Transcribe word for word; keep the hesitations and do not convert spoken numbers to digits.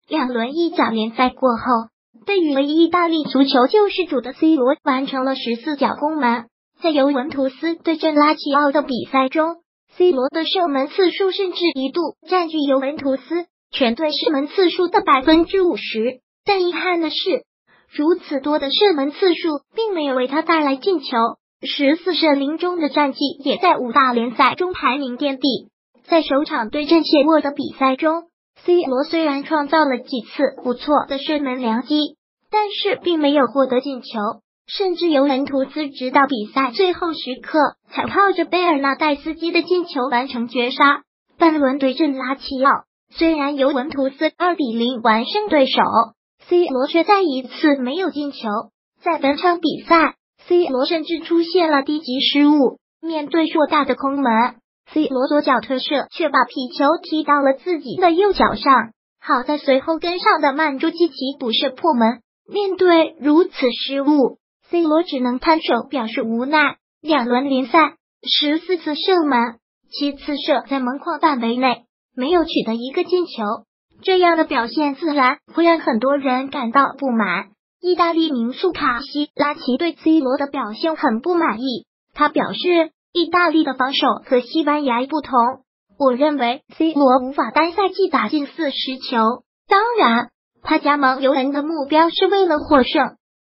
两轮意甲联赛过后，对于意大利足球救世主的 C 罗完成了十四脚攻门。在由文图斯对阵拉齐奥的比赛中， C 罗的射门次数甚至一度占据尤文图斯全队射门次数的 百分之五十， 但遗憾的是，如此多的射门次数并没有为他带来进球，十四射零中的战绩也在五大联赛中排名垫底。在首场对阵切沃的比赛中， C 罗虽然创造了几次不错的射门良机，但是并没有获得进球，甚至尤文图斯直到比赛最后时刻才靠着贝尔纳代斯基的进球完成绝杀。本轮对阵拉齐奥，虽然尤文图斯二比零完胜对手， C 罗却再一次没有进球。在本场比赛， C 罗甚至出现了低级失误，面对硕大的空门， C 罗左脚推射却把皮球踢到了自己的右脚上，好在随后跟上的曼朱基奇补射破门。面对如此失误， C 罗只能摊手表示无奈。两轮联赛十四次射门，七次射在门框范围内，没有取得一个进球，这样的表现自然会让很多人感到不满。意大利名宿卡西拉奇对 C 罗的表现很不满意，他表示，意大利的防守和西班牙不同，我认为 C 罗无法单赛季打进四十球，当然他加盟尤文的目标是为了获胜，